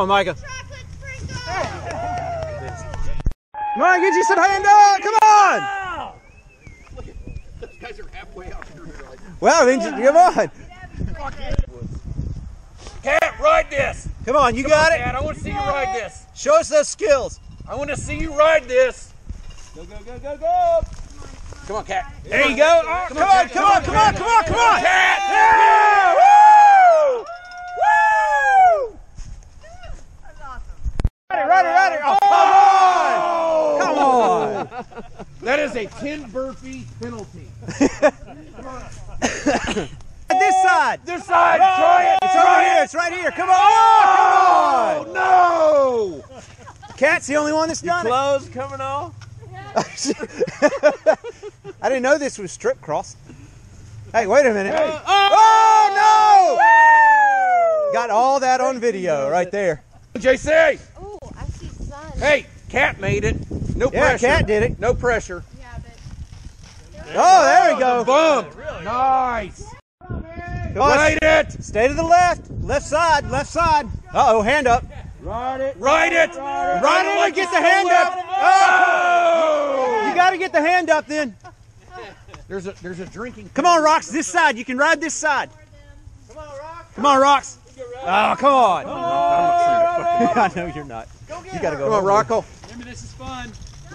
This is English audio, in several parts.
on, Micah. Come on, get you some hand up. Come on. Those guys are halfway out here. Well, then, come on. Cat, ride this. Come on, you got it. Cat, I want to see you ride this. Show us those skills. I want to see you ride this. Go, go, go, go, go. Come on, Cat. There you go. Oh, come on, come on, come on, come on, come on. Cat. Yeah. Woo! Woo! That's awesome. Ride it. Oh, come on. Come on. That is a 10 burpee penalty. This side. This side. Try it. It's over here. It's right here. Come on. Oh, come on. No. Cat's the only one that's done Clothes coming off. it. I didn't know this was strip cross. Hey, wait a minute. Oh, no! Got all that on video right there. JC. Oh, I see sun. Hey, Cat made it. No Yeah, pressure. Cat did it. No pressure. Yeah, but Oh, there we go. Boom. Nice. Come on. Ride it. Stay to the left. Left side. Left side. Uh-oh, hand up. Ride it. Ride it and get the hand up. Oh! You got to get the hand up then. There's a drinking. Come on, Rox. This side. You can ride this side. Come on, Rox. Oh, come on. I know you're not. You got to go. Come on, Rocco. Remember, this is fun.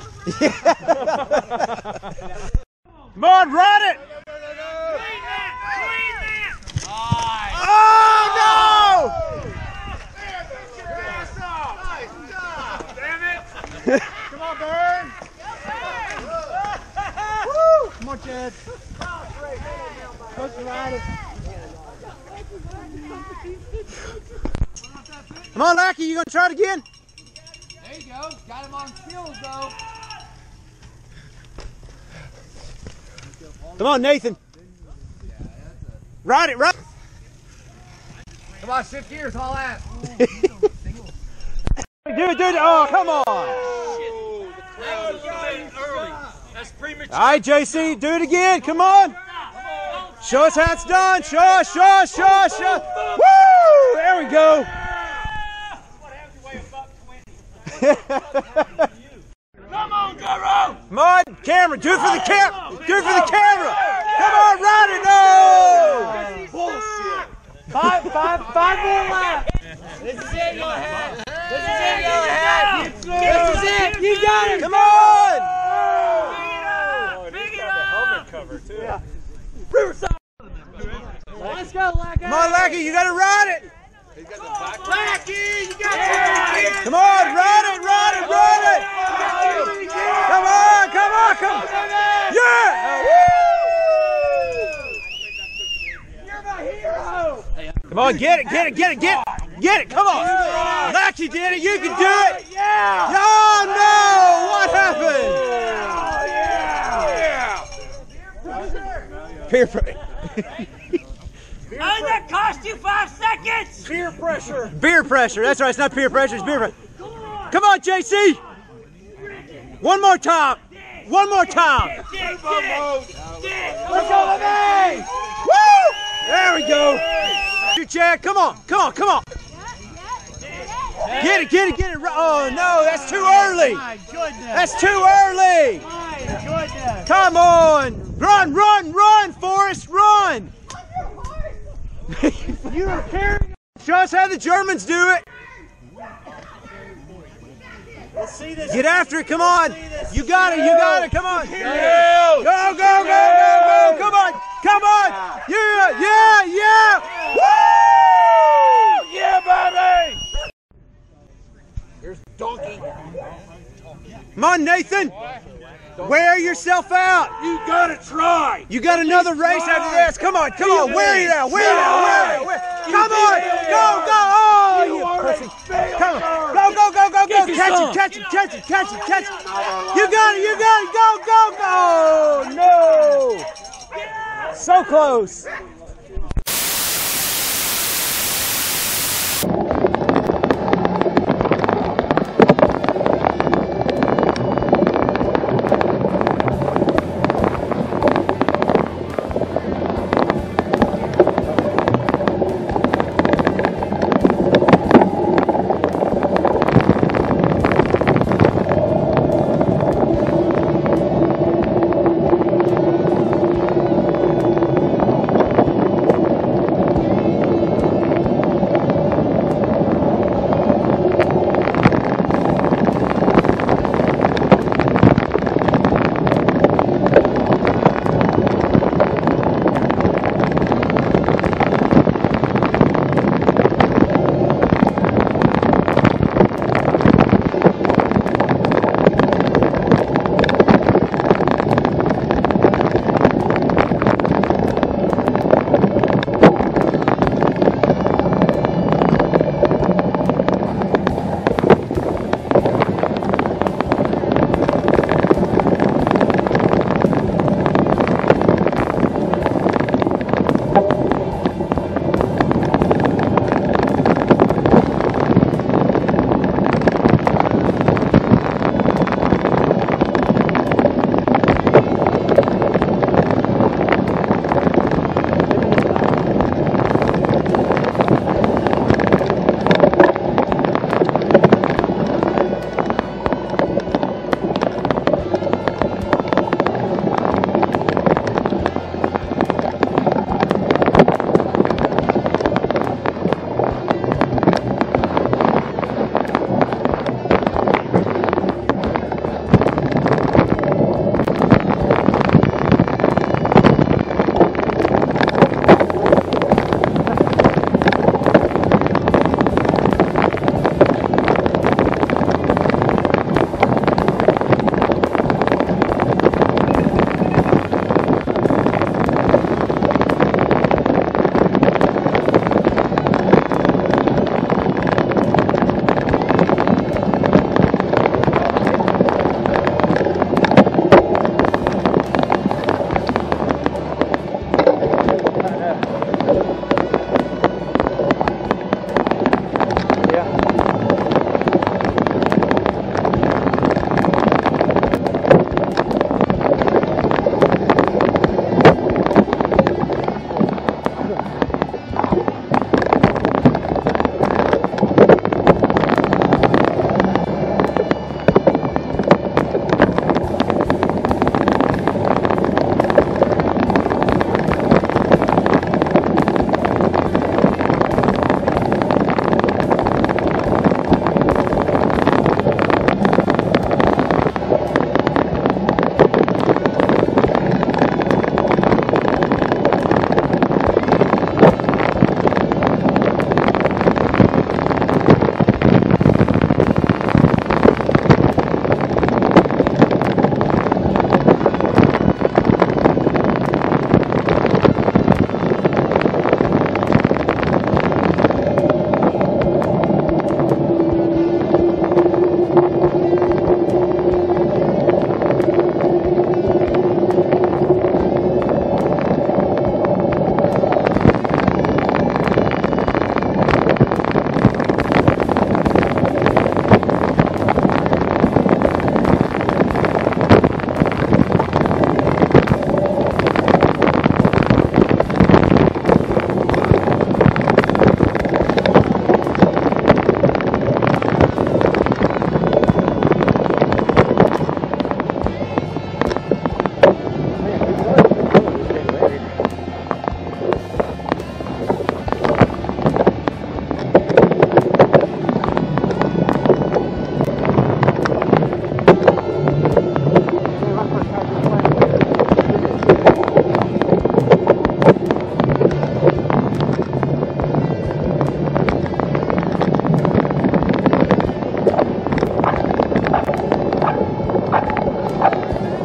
Come on, ride it. Oh, no! Come on, Burn. Woo! Come on, Chad. Supposed to ride it. Come on, Lackey. You going to try it again? There you go. Got him on skills, though. Come on, Nathan. Ride it, ride it. Come on, shift gears, all that. Do it. Oh, come on. That's premature. All right, JC, do it again. Come on. Show us how it's done. Show us. Woo! There we go. Come on, Guru. Come on, camera. Do it for the camera. Do it for the camera. Come on, ride it. No. Bullshit. Five more laps. This is it, go ahead. This is it, go ahead. This is it. You got it. Come on. Big it up. Helmet cover too. Yeah. Let's go, Lackey. Come on, Lackey. You got to ride it. Lackey, you got it. Come on, ride it. Come on. Yeah. You're my hero. Come on, get it. Come on. Lackey did it. You can do it. Yeah. Oh, no. What happened? Yeah. Peer pressure. How did that cost you 5 seconds? Peer pressure. Beer pressure. That's right. It's not peer pressure. It's beer pressure. Come on, JC. One more time. Let's go, baby. Woo! There we go. You, Chad. Come on. Get it. Oh, no. That's too early. My goodness. That's too early. My goodness. Come on. Run, Forrest. Run. You are carrying. Show us how the Germans do it. Let's see this. Get after it. Come on. You got it. Come on. Yeah. Go. Come on. Yeah. Woo! Yeah, baby. Here's Donkey. Come on, Nathan. Wear yourself out. You gotta try. You got another race after this. Come on. Wear it out. Come on. Go. Oh, you pussy. Come on. Go. Catch it. You got it. Go. No. So close.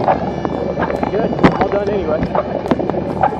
Good. All done anyway.